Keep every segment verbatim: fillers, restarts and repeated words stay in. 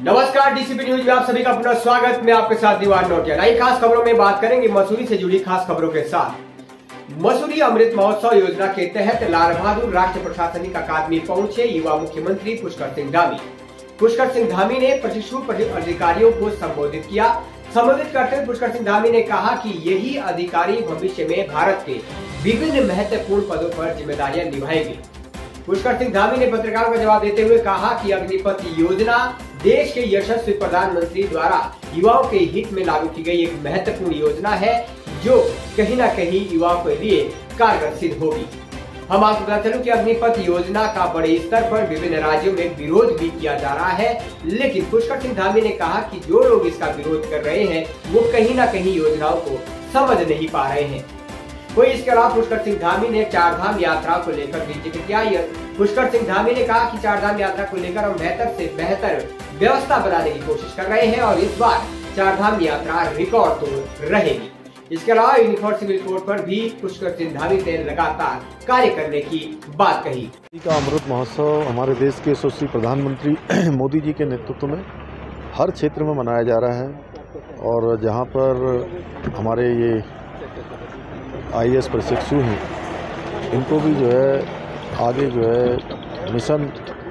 नमस्कार, DCP news में आप सभी का पुनः स्वागत। मैं आपके साथ दीवान नोटिया। नई खास खबरों में बात करेंगे मसूरी से जुड़ी खास खबरों के साथ। मसूरी अमृत महोत्सव योजना के तहत लाल बहादुर राष्ट्रीय प्रशासनिक अकादमी पहुंचे युवा मुख्यमंत्री पुष्कर सिंह धामी। पुष्कर सिंह धामी ने प्रशिक्षु अधिकारियों को संबोधित किया। संबोधित करते हुए पुष्कर सिंह धामी ने कहा कि यही अधिकारी भविष्य में भारत के विभिन्न महत्वपूर्ण पदों पर जिम्मेदारियां निभाएंगे। पुष्कर सिंह धामी ने पत्रकारों का जवाब देते हुए कहा कि अग्निपथ योजना देश के यशस्वी प्रधानमंत्री द्वारा युवाओं के हित में लागू की गई एक महत्वपूर्ण योजना है, जो कहीं न कहीं युवाओं के लिए कारगर सिद्ध होगी। हम आपको बता चलूं कि अग्निपथ योजना का बड़े स्तर पर विभिन्न राज्यों में विरोध भी किया जा रहा है, लेकिन पुष्कर सिंह धामी ने कहा कि जो लोग इसका विरोध कर रहे हैं वो कहीं न कहीं योजनाओं को समझ नहीं पा रहे हैं। वही इसके अलावा पुष्कर सिंह धामी ने चार धाम यात्रा को लेकर भी जिक्र किया। पुष्कर सिंह धामी ने कहा कि चार धाम यात्रा को लेकर हम बेहतर से बेहतर व्यवस्था बनाने की कोशिश कर रहे हैं और इस बार चार धाम यात्रा रिकॉर्ड तोड़ रहेगी। इसके अलावा यूनिफॉर्म सिविल कोड पर भी पुष्कर सिंह धामी ने लगातार कार्य करने की बात कही। का अमृत महोत्सव हमारे देश के यशस्वी प्रधानमंत्री मोदी जी के नेतृत्व में हर क्षेत्र में मनाया जा रहा है और जहां पर हमारे ये आई ए एस प्रशिक्षु हैं, इनको भी जो है आगे जो है मिशन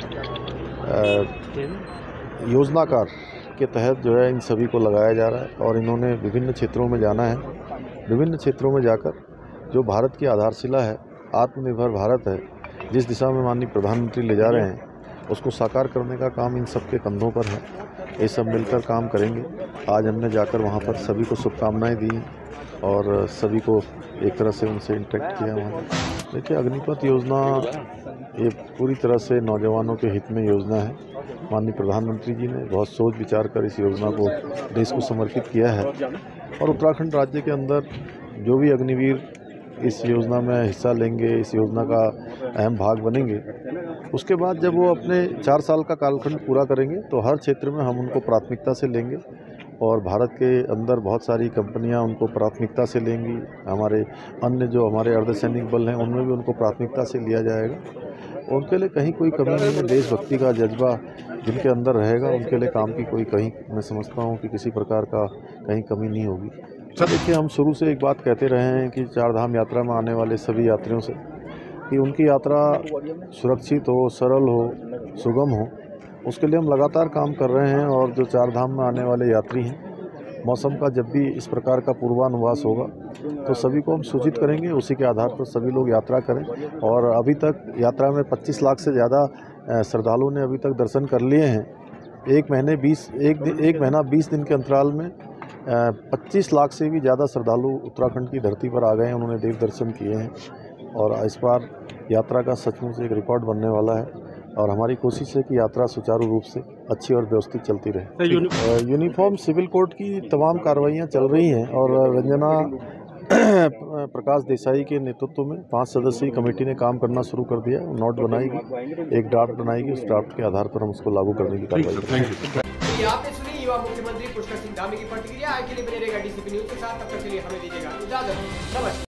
योजनाकार के तहत जो है इन सभी को लगाया जा रहा है और इन्होंने विभिन्न क्षेत्रों में जाना है। विभिन्न क्षेत्रों में जाकर जो भारत की आधारशिला है, आत्मनिर्भर भारत है, जिस दिशा में माननीय प्रधानमंत्री ले जा रहे हैं, उसको साकार करने का काम इन सबके कंधों पर है। ये सब मिलकर काम करेंगे। आज हमने जाकर वहाँ पर सभी को शुभकामनाएं दी और सभी को एक तरह से उनसे इंटरेक्ट किया वहाँ। देखिए, अग्निपथ योजना ये पूरी तरह से नौजवानों के हित में योजना है। माननीय प्रधानमंत्री जी ने बहुत सोच विचार कर इस योजना को देश को समर्पित किया है और उत्तराखंड राज्य के अंदर जो भी अग्निवीर इस योजना में हिस्सा लेंगे, इस योजना का अहम भाग बनेंगे, उसके बाद जब वो अपने चार साल का कालखंड पूरा करेंगे तो हर क्षेत्र में हम उनको प्राथमिकता से लेंगे और भारत के अंदर बहुत सारी कंपनियां उनको प्राथमिकता से लेंगी। हमारे अन्य जो हमारे अर्धसैनिक बल हैं उनमें भी उनको प्राथमिकता से लिया जाएगा। उनके लिए कहीं कोई कमी नहीं है। देशभक्ति का जज्बा जिनके अंदर रहेगा उनके लिए काम की कोई कहीं मैं समझता हूँ कि किसी प्रकार का कहीं कमी नहीं होगी। सर देखिए, हम शुरू से एक बात कहते रहे हैं कि चार धाम यात्रा में आने वाले सभी यात्रियों से कि उनकी यात्रा सुरक्षित हो, सरल हो, सुगम हो, उसके लिए हम लगातार काम कर रहे हैं। और जो चार धाम में आने वाले यात्री हैं, मौसम का जब भी इस प्रकार का पूर्वानुमान होगा तो सभी को हम सूचित करेंगे, उसी के आधार पर सभी लोग यात्रा करें। और अभी तक यात्रा में पच्चीस लाख से ज़्यादा श्रद्धालुओं ने अभी तक दर्शन कर लिए हैं। एक महीने बीस एक एक महीना बीस दिन के अंतराल में पच्चीस लाख से भी ज़्यादा श्रद्धालु उत्तराखंड की धरती पर आ गए हैं, उन्होंने देव दर्शन किए हैं। और इस बार यात्रा का सचमुच एक रिकॉर्ड बनने वाला है और हमारी कोशिश है कि यात्रा सुचारू रूप से अच्छी और व्यवस्थित चलती रहे। यूनिफॉर्म सिविल कोड की तमाम कार्रवाइयाँ चल रही हैं और रंजना प्रकाश देसाई के नेतृत्व में पाँच सदस्यीय कमेटी ने काम करना शुरू कर दिया। नोट बनाएगी, एक ड्राफ्ट बनाएगी, उस ड्राफ्ट के आधार पर हम उसको लागू करने की कार्रवाई करेंगे। आपने सुनी युवा मुख्यमंत्री पुष्कर सिंह धामी की प्रतिक्रिया। आज के लिए बने रहेगा डीसीपी न्यूज के साथ। तब तक के लिए हमें दीजिएगा इजाजत। नमस्कार।